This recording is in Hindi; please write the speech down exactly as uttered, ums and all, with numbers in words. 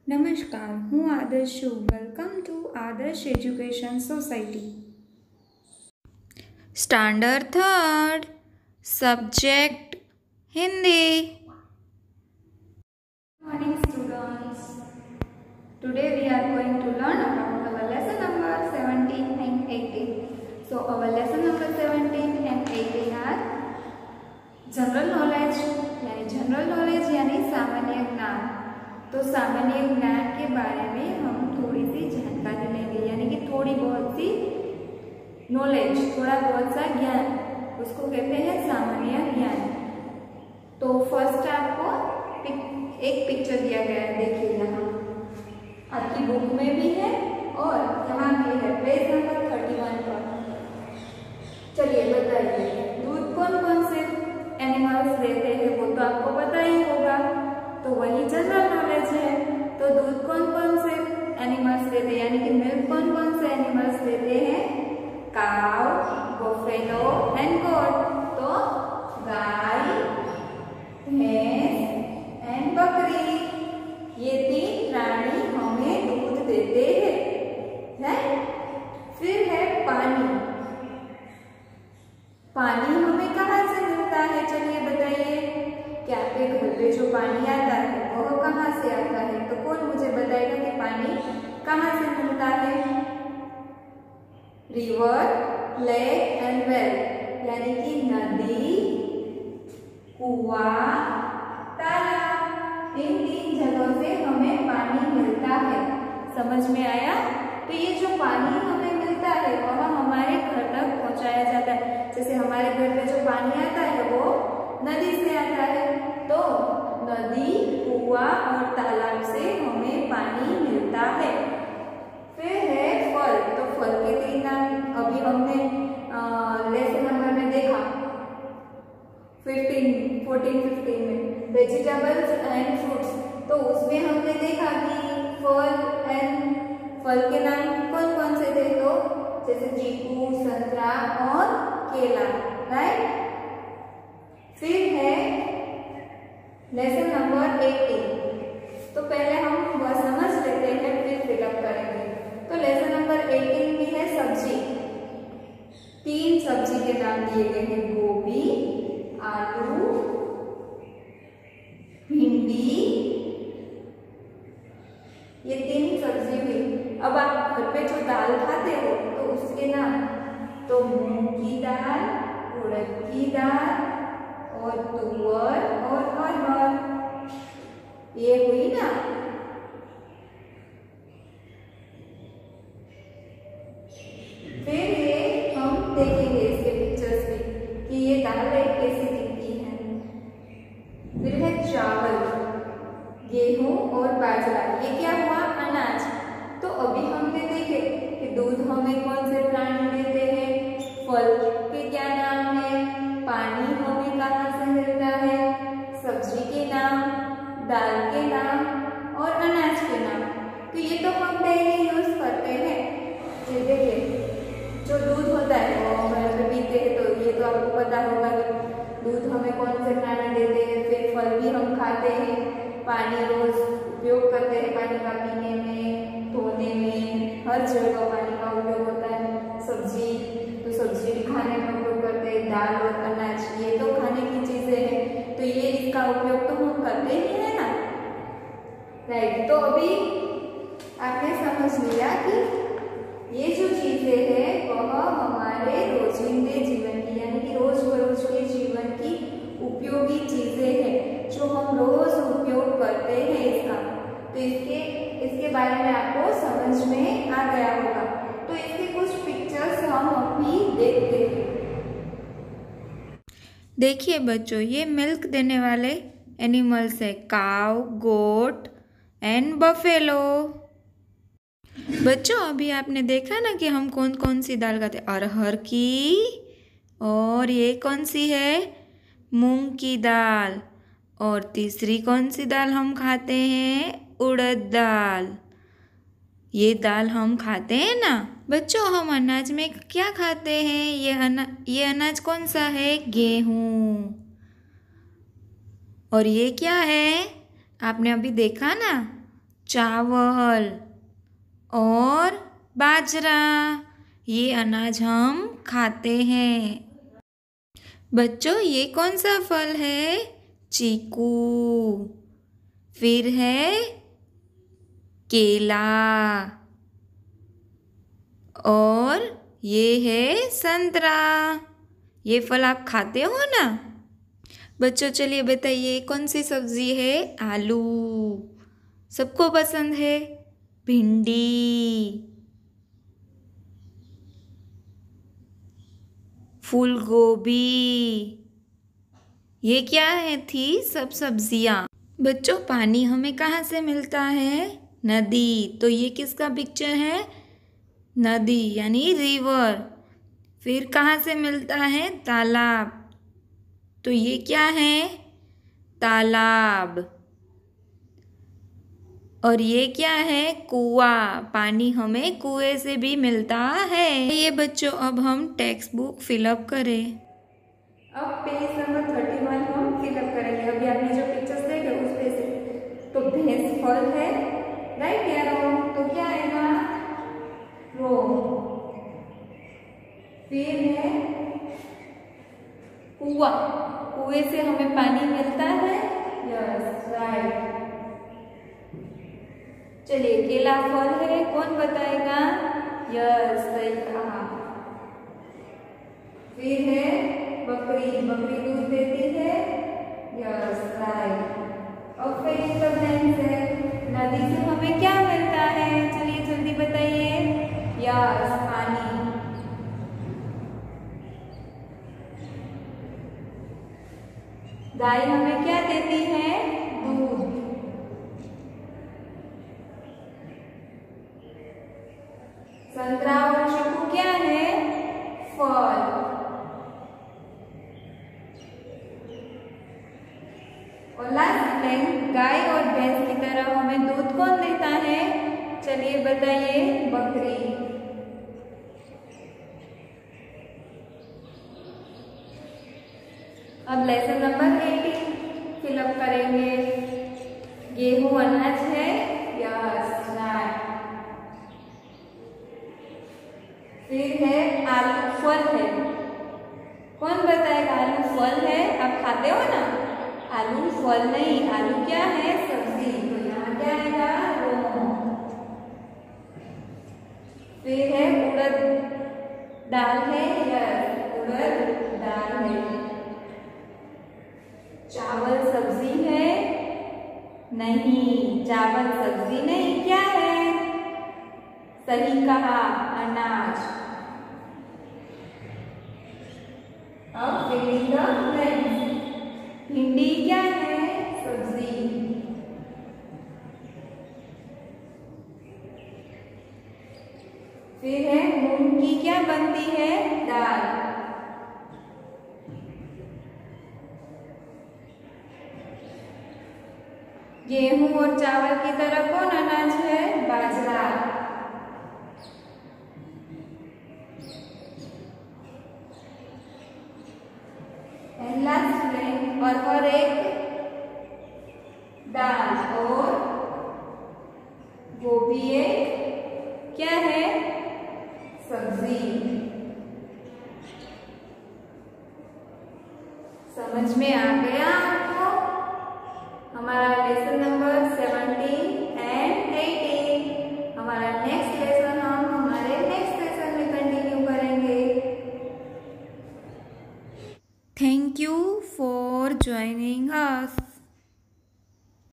नमस्कार, હું આદર્શ છું. Welcome to Adarsh education society. Standard third, subject Hindi. Morning students. Today we are going to learn about our lesson number seventeen and eighteen. So our lesson number seventeen and eighteen are general knowledge, यानी जनरल नॉलेज यानी सामान्य ज्ञान. तो सामान्य ज्ञान के बारे में हम थोड़ी सी जानकारी लेंगे, यानी कि थोड़ी बहुत सी नॉलेज, थोड़ा बहुत सा ज्ञान, उसको कहते हैं सामान्य ज्ञान. तो फर्स्ट आपको पिक, एक पिक्चर दिया गया है, देखिए यहाँ आपकी बुक में भी है और यहाँ भी है, पेज नंबर थर्टी वन पर. चलिए बताइए, दूध कौन कौन से एनिमल्स देते हैं वो तो आपको पता ही होगा, तो वही जनरल नॉलेज है. तो दूध कौन कौन से एनिमल्स देते हैं, यानी कि मिल्क कौन कौन से एनिमल्स देते हैं? Cow, buffalo and goat. तो गाय, भैंस एंड बकरी, ये तीन प्राणी हमें दूध देते हैं. राइट. फिर है पानी. पानी हमें कहाँ से मिलता है? चलिए बताइए कि आपके घर पे जो पानी आता है वह कहाँ से आता है? तो कौन मुझे बताएगा कि पानी कहाँ से मिलता है? रिवर, लेक एंड वेल, यानी कि नदी, कुआं, तालाब, इन तीन जगहों से हमें पानी मिलता है. समझ में आया? तो ये जो पानी हमें मिलता है वह हमारे घर तक पहुंचाया जाता है. जैसे हमारे घर में जो पानी आता है वो नदी से आता है, तो नदी, कुआं और तालाब से हमें पानी मिलता है. फिर है फल. तो फल के तीन नाम अभी हमने लेसन नंबर में देखा, फिफ्टीन फोर्टीन फिफ्टीन में, वेजिटेबल्स एंड फ्रूट्स. तो उसमें हमने देखा कि फल एंड फल के नाम कौन कौन से थे? तो जैसे चीकू, संतरा और केला. राइट. फिर है लेसन नंबर एटीन. तो पहले हम वह समझ लेते हैं, फिर फिलअप करेंगे. तो लेसन नंबर एटीन में है सब्जी. तीन सब्जी के नाम दिए गए हैं, गोभी, आलू, भिंडी. ये तीन सब्जी हुई. अब आप घर पे जो दाल खाते हो तो उसके नाम, तो मूंग की दाल, उड़द की दाल और तुअर और अरहर, ये हुई ना. फिर ये हम देखेंगे इसके पिक्चर्स में कि ये दाल कैसी दिखती है. फिर है चावल, गेहूं और बाजरा. ये क्या हुआ? अनाज. तो अभी हमने देखे कि दूध हमें कौन से प्राणी देते हैं, फल के क्या नाम है, पानी हमें कहाँ से मिलता है, सब्जी के नाम, दाल के नाम और अनाज के नाम. तो ये तो हम डेली यूज करते हैं. ये देखिए, जो दूध होता है वो हम घर पे पीते हैं, तो ये तो आपको पता होगा कि दूध हमें कौन से प्राणी देते हैं. फिर फल भी हम खाते हैं, पानी रोज उपयोग करते हैं, पानी का पीने में, धोने में, हर जगह पानी का उपयोग होता है. सब्जी, तो सब्जी भी खाने में उपयोग करते हैं. दाल और अनाज, ये तो खाने की चीजें हैं, तो ये इसका उपयोग तो हम करते ही है ना. राइट. तो अभी आपने समझ लिया कि ये जो चीजें हैं वह हमारे रोजिंदे जीवन की, यानी कि रोज बरोज के जीवन की उपयोगी चीजें हैं जो हम रोज उपयोग करते हैं इसका. तो इसके इसके बारे में आपको समझ में आ गया होगा. तो इसके कुछ पिक्चर्स हम अभी देखते हैं. देखिए बच्चों, ये मिल्क देने वाले एनिमल्स है, काउ, गोट एंड बफेलो. बच्चों अभी आपने देखा ना कि हम कौन कौन सी दाल खाते हैं? अरहर की, और ये कौन सी है? मूंग की दाल. और तीसरी कौन सी दाल हम खाते हैं? उड़द दाल. ये दाल हम खाते हैं ना. बच्चों हम अनाज में क्या खाते हैं? ये अना ये अनाज कौन सा है? गेहूं. और ये क्या है? आपने अभी देखा ना, चावल और बाजरा, ये अनाज हम खाते हैं। बच्चों, ये कौन सा फल है? चीकू। फिर है केला और ये है संतरा। ये फल आप खाते हो ना? बच्चों, चलिए बताइए कौन सी सब्जी है? आलू। सबको पसंद है? भिंडी, फूल गोभी, ये क्या है थी? सब सब्जियां। बच्चों, पानी हमें कहाँ से मिलता है? नदी। तो ये किसका पिक्चर है? नदी यानी रिवर। फिर कहाँ से मिलता है? तालाब। तो ये क्या है? तालाब। और ये क्या है? कुआं। पानी हमें कुएं से भी मिलता है। ये बच्चों, अब हम टेक्स्ट बुक फिलअप करें। अब पेज नंबर थर्टी वन हम फिलअप करेंगे। अभी आपने जो पिक्चर्स देखे उस पे से तो भैंस फल है, राइट या रॉन्ग? तो क्या आएगा? रॉन्ग। फिर है कुआं। कुएं से हमें पानी मिलता है, यस राइट। चलिए, केला फल है, कौन बताएगा? यस, सही कहा। फिर है बकरी। बकरी दूध देती है, यस राइट। और फिर इसका भैंस है। नदी से हमें क्या मिलता है? चलिए जल्दी बताइए। यस, पानी। गाय हमें क्या देती है? दूध। संतरा और चीकू क्या है? फल। और लास्ट लाइन, गाय और भैंस की तरह हमें दूध कौन देता है? चलिए बताइए। बकरी। अब लेसन नंबर एटीन फिलअप करेंगे। गेहूं अनाज है, यस राइट। फिर है आलू फल है, कौन बताएगा? आलू फल है, आप खाते हो ना? आलू फल नहीं, आलू क्या है? सब्जी। तो यहाँ क्या आएगा? रोम। फिर है उड़द दाल है, यस उड़द दाल है। चावल सब्जी है? नहीं, चावल सब्जी नहीं, क्या है? सही कहा, अनाज। अब फिलिंग द ब्लैंक्स। भिंडी क्या है? सब्जी। फिर है मूंग की क्या बनती है? दाल। गेहूं और चावल की तरह कौन अनाज है? बाजरा। एंड लास्ट में, और हर एक दाल और गोभी एक क्या है? सब्जी। समझ में आ गया आपको? हमारा lesson number seventeen and eighteen. हमारा नेक्स्ट लेसन हम हमारे नेक्स्ट लेसन में कंटिन्यू करेंगे। Thank you for joining us.